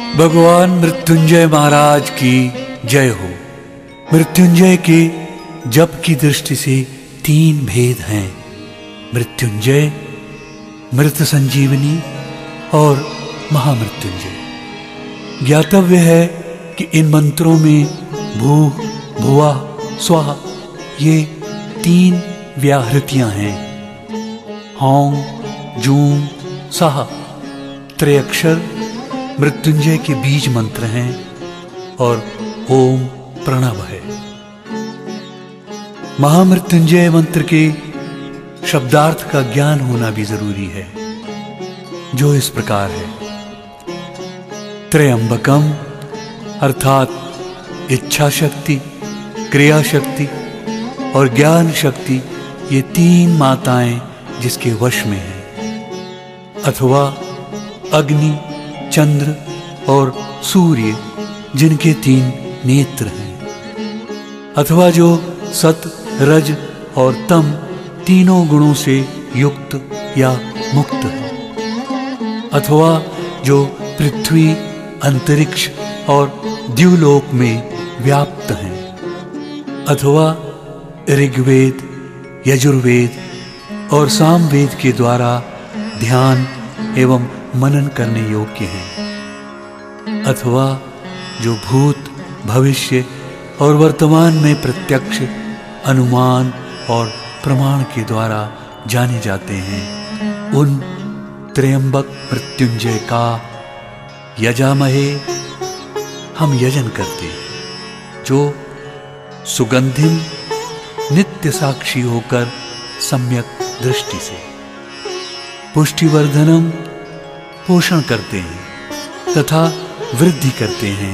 भगवान मृत्युंजय महाराज की जय हो। मृत्युंजय के जप की दृष्टि से 3 भेद हैं। मृत्युंजय, मृत संजीवनी और महामृत्युंजय। ज्ञातव्य है कि इन मंत्रों में भूः, भुवा, स्वाहा ये 3 व्याहृतियां हैं। हौं, जूं, साहा त्रयक्षर मृत्युंजय के बीज मंत्र हैं और ओम प्रणव है। महामृत्युंजय मंत्र के शब्दार्थ का ज्ञान होना भी जरूरी है, जो इस प्रकार है। त्रयंबकम अर्थात इच्छा शक्ति, क्रिया शक्ति और ज्ञान शक्ति, ये 3 माताएं जिसके वश में हैं। अथवा अग्नि, चंद्र और सूर्य जिनके 3 नेत्र हैं। अथवा जो सत, रज और तम तीनों गुणों से युक्त या मुक्त है। अथवा जो पृथ्वी, अंतरिक्ष और द्युलोक में व्याप्त हैं। अथवा ऋग्वेद, यजुर्वेद और सामवेद के द्वारा ध्यान एवं मनन करने योग्य हैं। अथवा जो भूत, भविष्य और वर्तमान में प्रत्यक्ष, अनुमान और प्रमाण के द्वारा जाने जाते हैं। उन त्रयंबक मृत्युंजय का यजामहे हम यजन करते हैं, जो सुगंधिम नित्य साक्षी होकर सम्यक दृष्टि से पुष्टिवर्धनम पोषण करते हैं तथा वृद्धि करते हैं।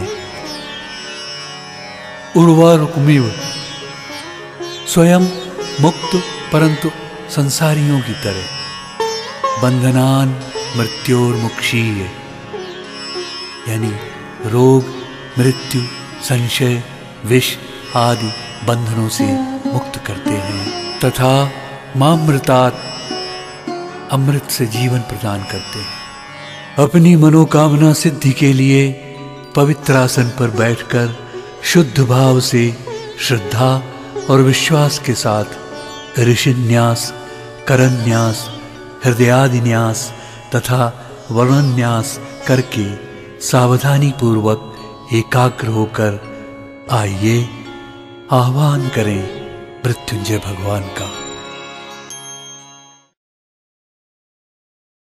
उर्वारुकमिव स्वयं मुक्त परंतु संसारियों की तरह बंधनान मृत्योर्मुक्षीय, यानी रोग, मृत्यु, संशय, विष आदि बंधनों से मुक्त करते हैं तथा मामृतात अमृत से जीवन प्रदान करते हैं। अपनी मनोकामना सिद्धि के लिए पवित्र आसन पर बैठकर शुद्ध भाव से श्रद्धा और विश्वास के साथ ऋषिन्यास, करन्यास, हृदयादिन्यास तथा वर्णन्यास करके सावधानी पूर्वक एकाग्र होकर आइए आह्वान करें मृत्युंजय भगवान का।